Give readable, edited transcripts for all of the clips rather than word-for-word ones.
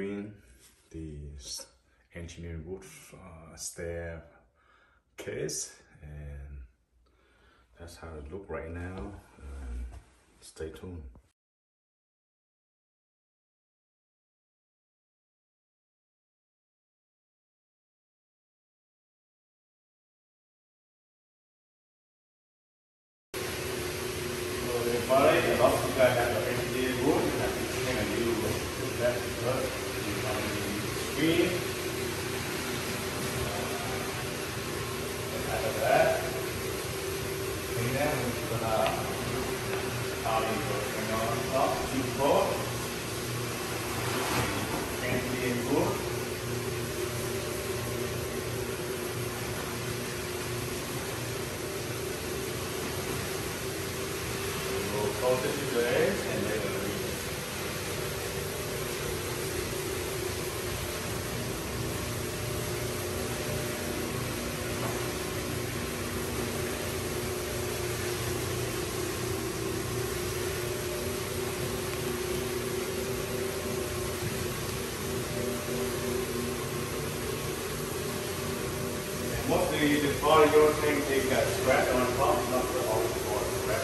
redoing the engineering wood staircase, and that's how it looks right now. Stay tuned. Everybody, a lot of you guys have the engineered wood, and I'm going to use that because it's on the screen. After that, clean them, we're going to working on top, 2-4, engineered wood. Close it to the edge and they will read it. And mostly the part of your thing they got scratch on top, not the whole part scratch.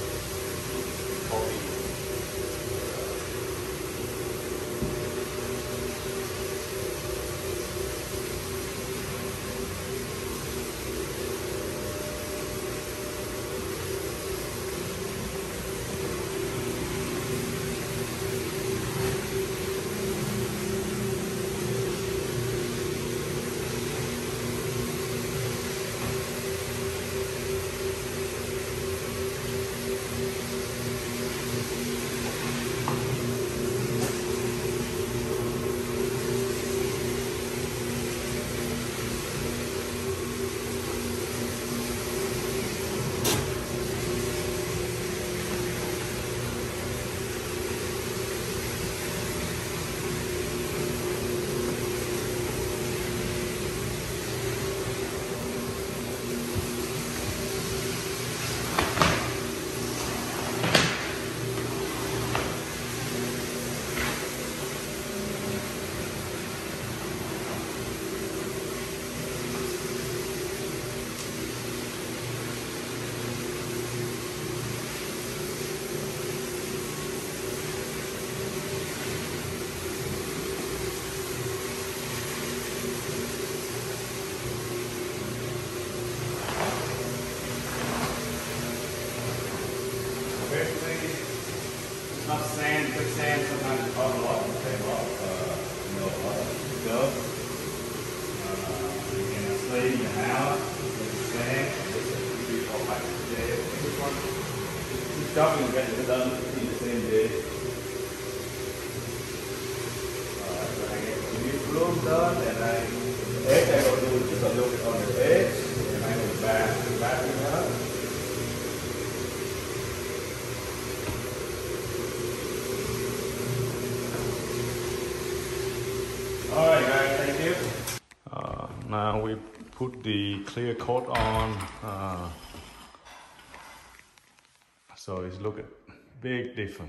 It's not sand, good sand, sometimes it's called a lot, you can slay in your house, with sand, this one, this job you get it done in the same day. So I get the new room done, and the edge I will do just a little bit on the edge, and I go back it up. Alright guys, thank you. Now we put the clear coat on. So it's looking big different.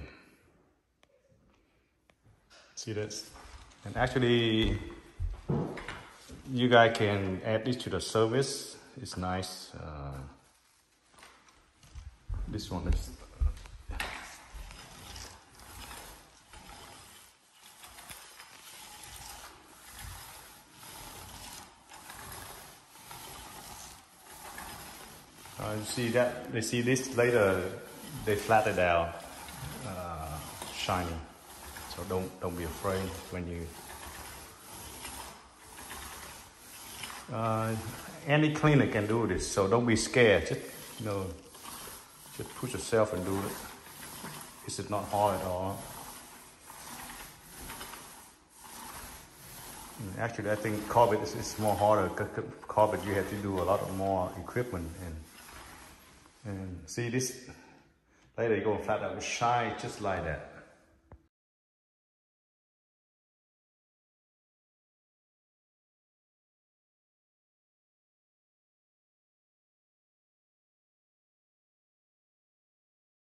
See this? And actually, you guys can add this to the service. It's nice. This one is. You see that? They see this later. They flat it out, shiny. So don't be afraid when you. Any cleaner can do this, so don't be scared. Just just push yourself and do it. It's not hard at all. Actually, I think carpet is more harder. Carpet you have to do a lot more equipment and see this later you go flat out, shine just like that.